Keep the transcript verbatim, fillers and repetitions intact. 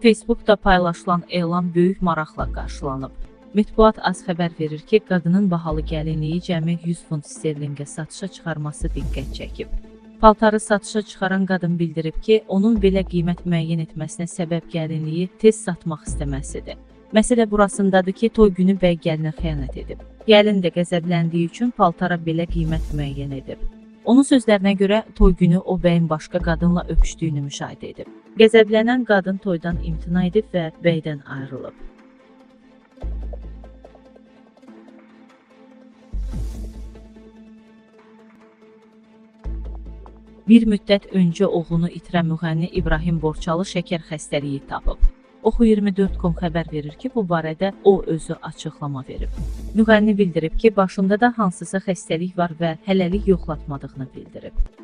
Facebookda paylaşılan elan böyük maraqla qarşılanıb. Mətbuat az xəbər verir ki, qadının bahalı gəlinliyi cəmi yüz funt sterlinqə satışa çıxarması diqqət çəkib. Paltarı satışa çıxaran qadın bildirib ki, onun belə qiymət müəyyən etməsinə səbəb gəlinliyi tez satmaq istəməsidir. Məsələ burasındadır ki, toy günü bəy gəlinə xəyanət edib. Gəlin də qəzəbləndiyi üçün paltara belə qiymət müəyyən edib. Onun sözlərinə görə toy günü o bəyin başqa qadınla öpüşdüyünü müşahidə edib. Qəzəblənən qadın toydan imtina edib və bəydən ayrılıb. Bir müddət öncə oğlunu itirən müğənni İbrahim Borçalı şəkər xəstəliyi tapıb. Oxu iyirmi dörd nöqtə com xəbər verir ki, bu barədə o özü açıqlama verib. Müğənni bildirib ki, başında da hansısa xəstəlik var və hələlik yoxlatmadığını bildirib.